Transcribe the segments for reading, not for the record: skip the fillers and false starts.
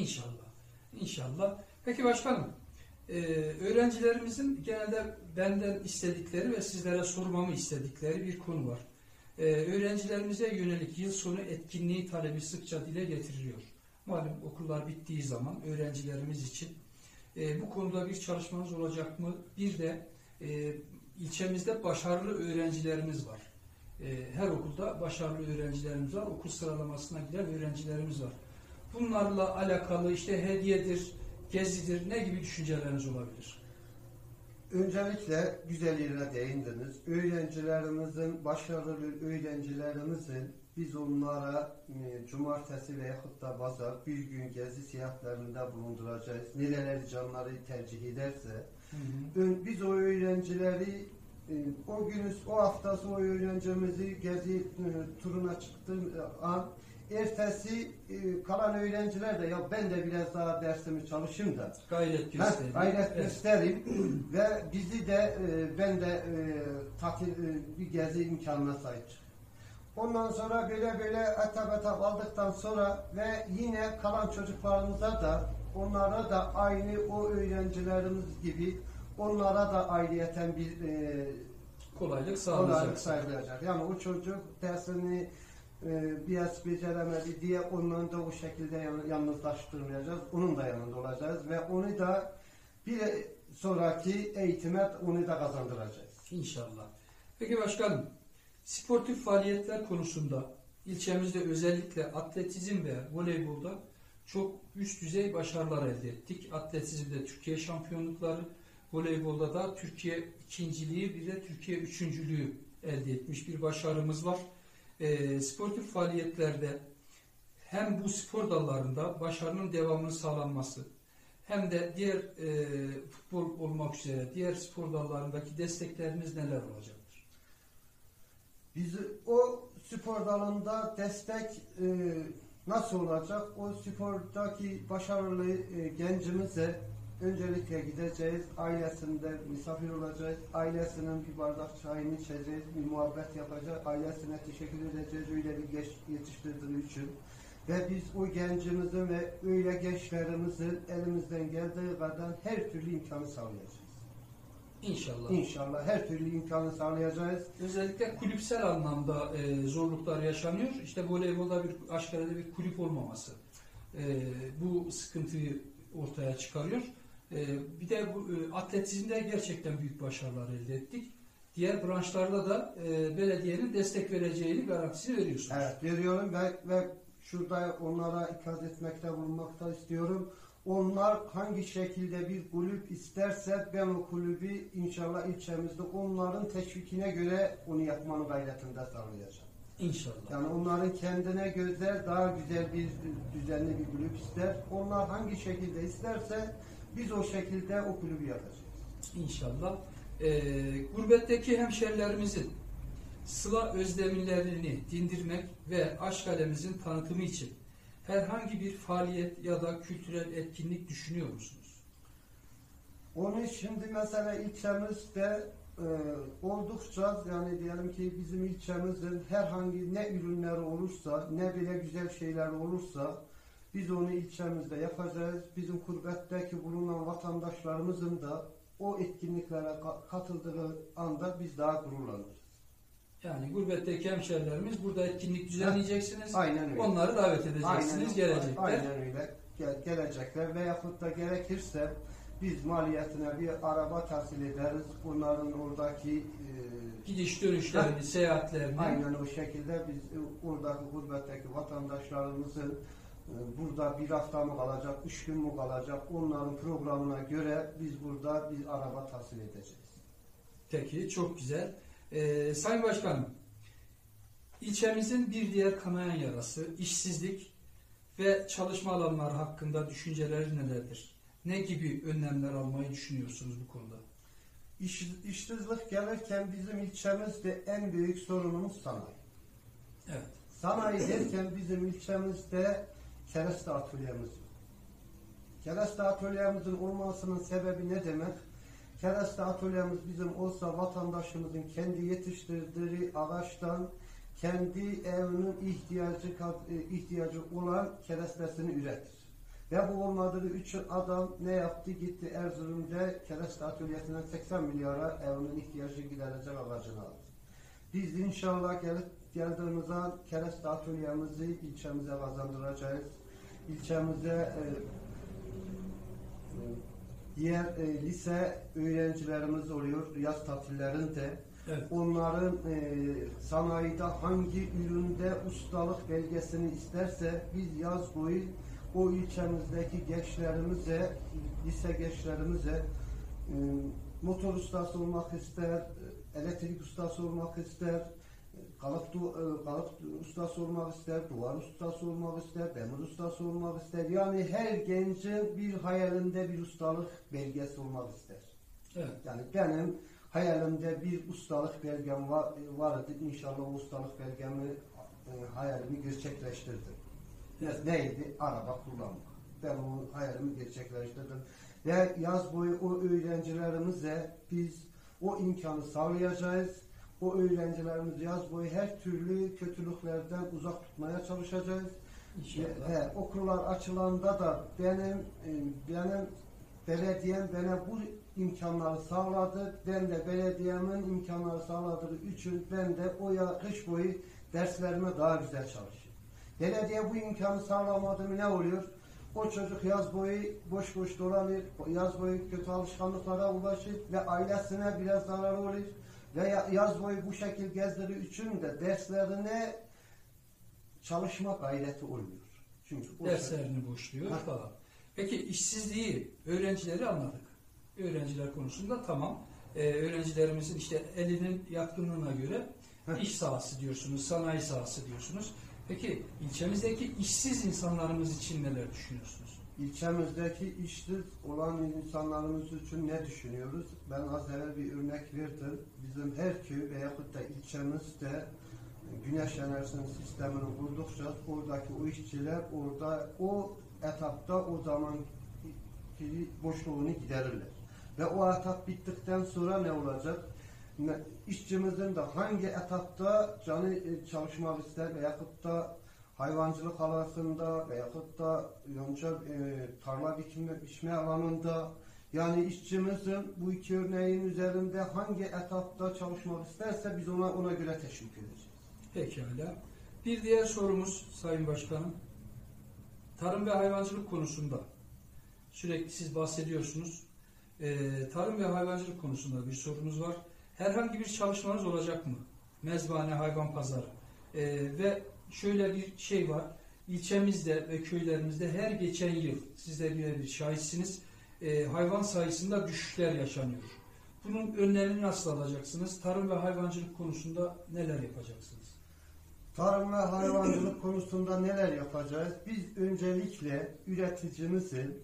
İnşallah. İnşallah. Peki başkanım, öğrencilerimizin genelde benden istedikleri ve sizlere sormamı istedikleri bir konu var. Öğrencilerimize yönelik yıl sonu etkinliği talebi sıkça dile getiriliyor. Malum okullar bittiği zaman öğrencilerimiz için bu konuda bir çalışmanız olacak mı? Bir de ilçemizde başarılı öğrencilerimiz var. Her okulda başarılı öğrencilerimiz var. Okul sıralamasına giren öğrencilerimiz var. Bunlarla alakalı işte hediyedir, gezidir, ne gibi düşünceleriniz olabilir? Öncelikle güzel yerine değindiniz. Öğrencilerimizin, başarılı öğrencilerimizin biz onlara cumartesi veya da pazar bir gün gezi seyahatlerinde bulunduracağız. Nereleri canları tercih ederse. Biz o öğrencileri o günü, o haftası o öğrencimizi gezi turuna çıktığı an ertesi kalan öğrenciler de ya ben de biraz daha dersimi çalışayım da Gayret göstereyim. Gayret göstereyim ve bizi de ben de tatil bir gezi imkanına sahip çıkayım. Ondan sonra böyle etap aldıktan sonra ve yine kalan çocuklarımıza da onlara da aynı o öğrencilerimiz gibi onlara da ayrıyeten bir kolaylık sağlayacak. Yani o çocuk dersini biraz beceremedi diye ondan da o şekilde yalnızlaştırmayacağız. Onun da yanında olacağız ve onu da bir sonraki eğitime onu da kazandıracağız. İnşallah. Peki başkanım, sportif faaliyetler konusunda ilçemizde özellikle atletizm ve voleybolda çok üst düzey başarılar elde ettik. Atletizmde Türkiye şampiyonlukları, voleybolda da Türkiye ikinciliği, bir de Türkiye üçüncülüğü elde etmiş bir başarımız var. Sportif faaliyetlerde hem bu spor dallarında başarının devamını sağlanması hem de diğer futbol olmak üzere diğer spor dallarındaki destekleriniz neler olacaktır? Biz o spor dalında destek nasıl olacak? O spordaki başarılı gencimize öncelikle gideceğiz, ailesinde misafir olacağız, ailesinin bir bardak çayını içeceğiz, bir muhabbet yapacağız, ailesine teşekkür edeceğiz öyle bir genç yetiştirdiği için. Ve biz o gencimizin ve öyle gençlerimizin elimizden geldiği kadar her türlü imkanı sağlayacağız. İnşallah. İnşallah her türlü imkanı sağlayacağız. Özellikle kulüpsel anlamda zorluklar yaşanıyor. İşte voleybolda Aşkale'de bir kulüp olmaması bu sıkıntıyı ortaya çıkarıyor. Bir de bu atletizmde gerçekten büyük başarılar elde ettik. Diğer branşlarda da belediyenin destek vereceğini garantisini veriyorsunuz. Evet, veriyorum ve şurada onlara ikaz etmekte bulunmakta istiyorum. Onlar hangi şekilde bir kulüp isterse ben o kulübü inşallah ilçemizde onların teşvikine göre onu yapmanın gayretinde sağlayacağım. İnşallah. Yani onların kendine göre daha güzel bir düzenli bir kulüp ister. Onlar hangi şekilde isterse biz o şekilde o kulübü yapacağız. İnşallah. Gurbetteki hemşerilerimizin sıla özlemlerini dindirmek ve Aşkale'mizin tanıtımı için herhangi bir faaliyet ya da kültürel etkinlik düşünüyor musunuz? Onu şimdi mesela ilçemizde oldukça yani diyelim ki bizim ilçemizin herhangi ne ürünleri olursa ne bile güzel şeyler olursa biz onu ilçemizde yapacağız. Bizim kurbetteki bulunan vatandaşlarımızın da o etkinliklere katıldığı anda biz daha gururlanırız. Yani gurbetteki hemşerilerimiz burada etkinlik düzenleyeceksiniz. Aynen öyle. Onları davet edeceksiniz, gelecekler. Aynen öyle. Gelecekler veyahut da gerekirse biz maliyetine bir araba tahsil ederiz. Onların oradaki gidiş dönüşlerini, seyahatlerini. Aynen o şekilde biz oradaki gurbetteki vatandaşlarımızın burada bir hafta mı kalacak, 3 gün mü kalacak onların programına göre biz burada bir araba tahsil edeceğiz. Peki, çok güzel. Sayın Başkanım, ilçemizin bir diğer kanayan yarası işsizlik ve çalışma alanları hakkında düşünceleri nelerdir? Ne gibi önlemler almayı düşünüyorsunuz bu konuda? İşsizlik gelirken bizim ilçemizde en büyük sorunumuz sanayi. Evet. Sanayi derken bizim ilçemizde kereste atölyemiz var. Kereste atölyemizin olmasının sebebi ne demek? Kereste atölyemiz bizim olsa vatandaşımızın kendi yetiştirdiği ağaçtan kendi evinin ihtiyacı olan kerestesini üretir. Ve bu olmadığı için adam ne yaptı? Gitti Erzurum'da kereste atölyesinden 80 milyara evinin ihtiyacı giderecek ağacını aldı. Biz inşallah geldiğimiz an kereste atölyemizi ilçemize kazandıracağız. İlçemize diğer lise öğrencilerimiz oluyor yaz tatillerinde. Evet. Onların sanayide hangi üründe ustalık belgesini isterse biz yaz boyu o ilçemizdeki gençlerimize, lise gençlerimize motor ustası olmak ister, elektrik ustası olmak ister, kalıp ustası olmak ister, duvar ustası olmak ister, demir ustası olmak ister. Yani her gencin bir hayalinde bir ustalık belgesi olmak ister. Evet. Yani benim hayalimde bir ustalık belgem vardı. İnşallah o ustalık belgemi, hayalimi gerçekleştirdim. Neydi? Araba kullanmak. Ben o hayalimi gerçekleştirdim. Ve yaz boyu o öğrencilerimize biz o imkanı sağlayacağız. O öğrencilerimiz yaz boyu her türlü kötülüklerden uzak tutmaya çalışacağız. İnşallah. Okullar açılanda da benim belediyem bana bu imkanları sağladı. Ben de belediyemin imkanları sağladığı için ben de kış boyu derslerime daha güzel çalışıyorum. Belediye bu imkanı sağlamadı mı ne oluyor? O çocuk yaz boyu boş boş dolanır, yaz boyu kötü alışkanlıklara ulaşır ve ailesine biraz zarar olur. Ve yaz boyu bu şekilde gezdiği için de derslerine çalışma gayreti olmuyor. Çünkü Derslerini boşluyor falan. Peki işsizliği, öğrencileri anladık. Öğrenciler konusunda tamam. Öğrencilerimizin işte elinin yatkınlığına göre iş sahası diyorsunuz, sanayi sahası diyorsunuz. Peki ilçemizdeki işsiz insanlarımız için neler düşünüyorsunuz? İlçemizdeki işsiz olan insanlarımız için ne düşünüyoruz? Ben az evvel bir örnek verdim. Bizim her köy veyahut da ilçemizde güneş enerjisi sistemini kurdukça oradaki o işçiler orada o etapta o zaman boşluğunu giderirler. Ve o etap bittikten sonra ne olacak? İşçimizin de hangi etapta canı çalışmak ister veyahut da hayvancılık alanında veyahut da yonca tarla biçme alanında, yani işçimizin bu iki örneğin üzerinde hangi etapta çalışmak isterse biz ona göre teşvik edeceğiz. Pekala. Bir diğer sorumuz Sayın Başkanım. Tarım ve hayvancılık konusunda sürekli siz bahsediyorsunuz. Tarım ve hayvancılık konusunda bir sorunuz var. Herhangi bir çalışmanız olacak mı? Mezbahane, hayvan pazarı. Ve şöyle bir şey var. İlçemizde ve köylerimizde her geçen yıl, siz de birebir şahitsiniz, hayvan sayısında düşüşler yaşanıyor. Bunun önlemini nasıl alacaksınız? Tarım ve hayvancılık konusunda neler yapacaksınız? Tarım ve hayvancılık konusunda neler yapacağız? Biz öncelikle üreticimizin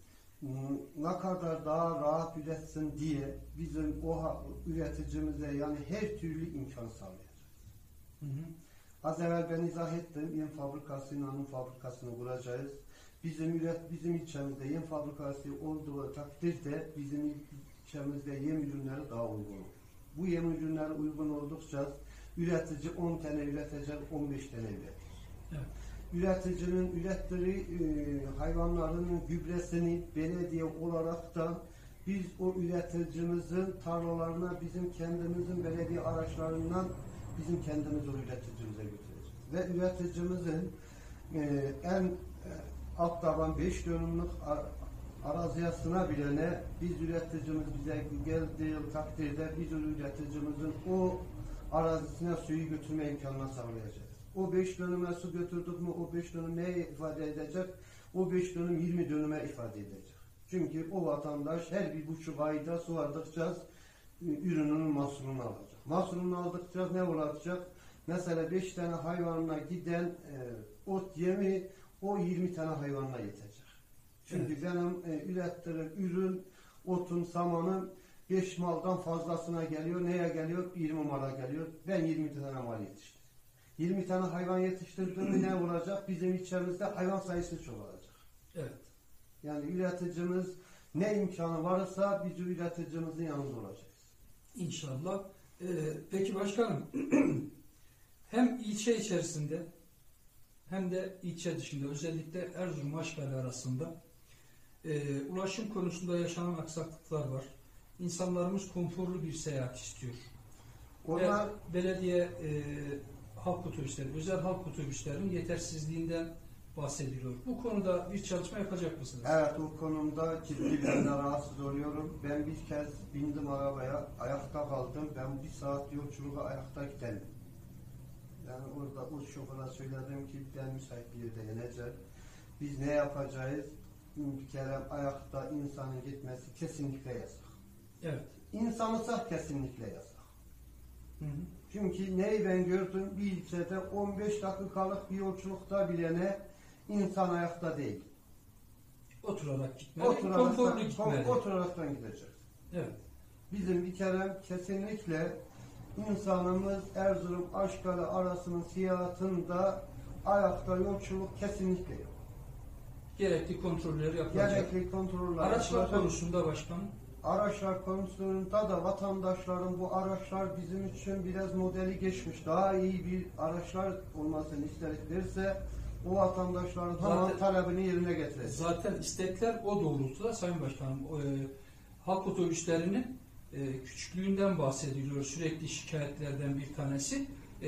ne kadar daha rahat üretsin diye bizim o üreticimize yani her türlü imkan sağlayacağız. Hı hı. Az evvel ben izah ettim. Yem fabrikası, nanun fabrikasını kuracağız. Bizim ilçemizde yem fabrikası olduğu takdirde bizim ilçemizde yem ürünleri daha uygun olur. Bu yem ürünleri uygun oldukça üretici 10 tane üretecek, 15 tane üretir. Evet. Üreticinin ürettiği hayvanların gübresini belediye olarak da biz o üreticimizin tarlalarına bizim kendimizin belediye araçlarından bizim kendimiz o üreticimize götüreceğiz. Ve üreticimizin en alt taban 5 dönümlük araziyasına bilene biz üreticimiz bize geldiği takdirde biz o üreticimizin o arazisine suyu götürme imkanına sağlayacağız. O 5 dönüme su götürdük mü o 5 dönüm neye ifade edecek? O 5 dönüm 20 dönüme ifade edecek. Çünkü o vatandaş her 1,5 ayda su aldıkça ürünün mahsulunu alacak. Mahsulunu aldıkça ne olacak? Mesela 5 tane hayvanına giden ot yemi o 20 tane hayvanına yetecek. Çünkü evet, benim ürettiğim ürün otun, samanın 5 maldan fazlasına geliyor. Neye geliyor? 20 mala geliyor. Ben 20 tane mal yetiştirdim. 20 tane hayvan yetiştirdiğimde ne olacak? Bizim ilçemizde hayvan sayısı çok olacak. Evet. Yani üreticimiz ne imkanı varsa biz üreticimizin yanında olacağız. İnşallah. Peki başkanım, hem ilçe içerisinde hem de ilçe dışında, özellikle Erzurum Aşkale arasında ulaşım konusunda yaşanan aksaklıklar var. İnsanlarımız konforlu bir seyahat istiyor. Onlar Belediye halk otobüsleri, özel halk otobüslerinin yetersizliğinden bahsediliyor. Bu konuda bir çalışma yapacak mısınız? evet, o konuda ciddi ben de rahatsız oluyorum. Ben bir kez bindim arabaya, ayakta kaldım. Ben 1 saat yolculuğa ayakta gidelim. Yani orada o şoföre söyledim ki ben müsait bir yerde ineceğim. Biz ne yapacağız? Bir kere ayakta insanın gitmesi kesinlikle yasak. Evet. İnsanlıksa kesinlikle yasak. Hı hı. Çünkü neyi ben gördüm? Bir ilçede 15 dakikalık bir yolculukta bile ne? İnsan ayakta değil. Oturarak gitmeli, konforlu gitmeli. Oturaraktan gideceğiz. Evet. Bizim bir kere kesinlikle insanımız Erzurum Aşkale arasının seyahatinde ayakta yolculuk kesinlikle yok. Gerekli kontrolleri yapılacak. Gerekli kontroller Araçlar yapılacak. konusunda başkanım. Araçlar konusunda da vatandaşların bu araçlar bizim için biraz modeli geçmiş. Daha iyi bir araçlar olmasını istediklerse o vatandaşların hemen talebini yerine getirecek. Zaten istekler o doğrultuda Sayın Başkanım. Halk otobüslerinin küçüklüğünden bahsediliyor. Sürekli şikayetlerden bir tanesi.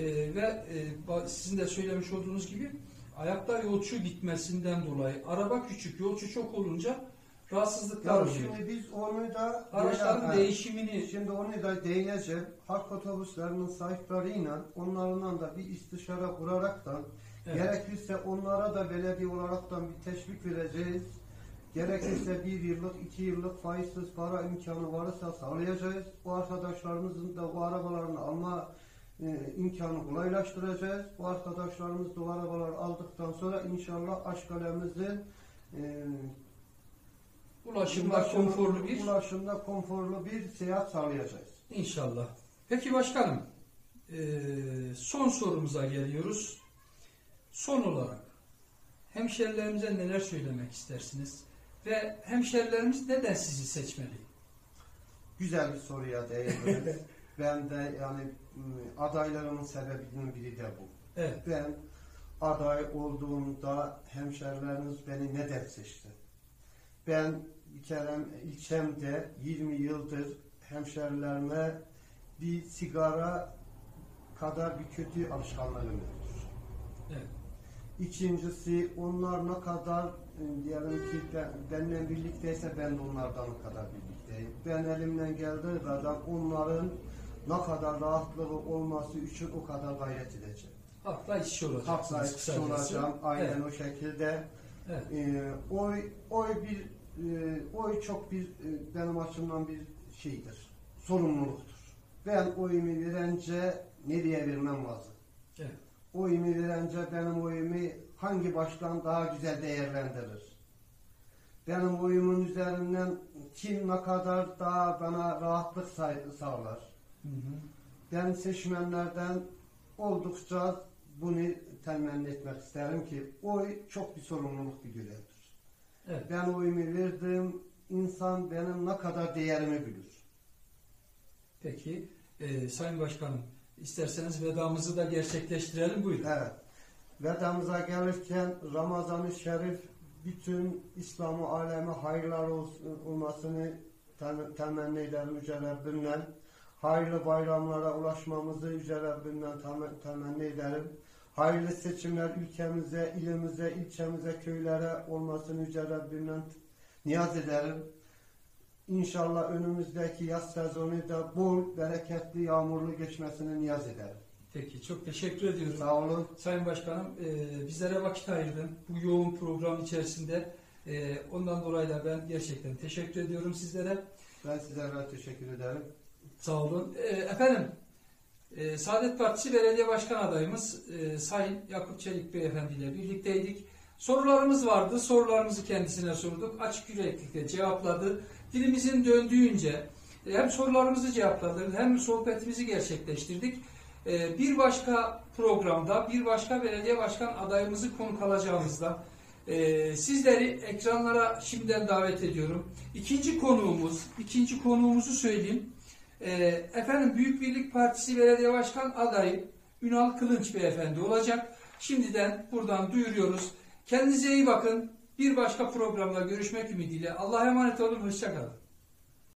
Sizin de söylemiş olduğunuz gibi ayakta yolcu gitmesinden dolayı araba küçük, yolcu çok olunca rahatsızlıklar oluyor. Şimdi biz onu da Araçların değişimini şimdi onu da değineceğim. Halk otobüslerinin sahipleriyle onlarla da bir istişare kuraraktan gerekirse onlara da belediye olaraktan bir teşvik vereceğiz. Gerekirse 1 yıllık, 2 yıllık faizsiz para imkanı varsa sağlayacağız. Bu arkadaşlarımızın da bu arabalarını alma imkanı kolaylaştıracağız. Bu arkadaşlarımız da bu arabaları aldıktan sonra inşallah Aşkale'mizin ulaşımda konforlu bir seyahat sağlayacağız. İnşallah. Peki başkanım, son sorumuza geliyoruz. Son olarak hemşerilerimize neler söylemek istersiniz? Ve hemşerilerimiz neden sizi seçmeli? Güzel bir soruya değindiniz. Ben de yani adaylarımın sebebinin biri de bu. Evet. Ben aday olduğumda hemşerilerimiz beni neden seçti? Ben bir kere ilçemde 20 yıldır hemşerilerime bir sigara kadar bir kötü alışkanlığım yoktur. Evet. İkincisi onlar ne kadar diyelim ki benimle birlikteyse ben de onlardan o kadar birlikteyim. Ben elimden geldiği kadar onların ne kadar rahatlığı olması için o kadar gayret edeceğim. Hakla işçi olacaksınız. Hakla işçi olacağım. Aynen evet. O şekilde. Evet. Oy çok bir benim açımdan bir şeydir. Sorumluluktur. Ben oyumu verince nereye vermem lazım? Evet. Oyumu verince benim oyumu hangi başkan daha güzel değerlendirir? Benim oyumun üzerinden kim ne kadar daha bana rahatlık sağlar? Hı hı. Ben seçmenlerden oldukça bunu temenni etmek isterim ki oy çok bir sorumluluk bir görevdir. Evet. Ben oyumu verdim, insan benim ne kadar değerimi bilir. Peki, Sayın Başkanım, isterseniz vedamızı da gerçekleştirelim. Buyurun. Evet. Vedamıza gelirken Ramazan-ı Şerif bütün İslam-ı aleme hayırlar olmasını temenni ederim Yüce Rabbimden. Hayırlı bayramlara ulaşmamızı Yüce Rabbimden temenni ederim. Hayırlı seçimler ülkemize, ilimize, ilçemize, köylere olmasını Yüce Rabbimden niyaz ederim. İnşallah önümüzdeki yaz sezonu da bol, bereketli, yağmurlu geçmesini niyaz ederim. Peki, çok teşekkür ediyorum. Sağ olun. Sayın Başkanım, bizlere vakit ayırdın bu yoğun program içerisinde. Ondan dolayı da ben gerçekten teşekkür ediyorum sizlere. Ben sizlere teşekkür ederim. Sağ olun. Efendim, Saadet Partisi Belediye Başkan adayımız Sayın Yakup Çelik Beyefendi ile birlikteydik. Sorularımız vardı. Sorularımızı kendisine sorduk. Açık yüreklilikle cevapladı. Dilimizin döndüğünce hem sorularımızı cevapladık hem sohbetimizi gerçekleştirdik. Bir başka programda bir başka belediye başkan adayımızı konuk alacağımızda sizleri ekranlara şimdiden davet ediyorum. İkinci konuğumuzu söyleyeyim. Efendim Büyük Birlik Partisi Belediye Başkan adayı Ünal Kılınç Beyefendi olacak. şimdiden buradan duyuruyoruz. Kendinize iyi bakın. Bir başka programda görüşmek ümidiyle. Allah'a emanet olun. Hoşça kalın.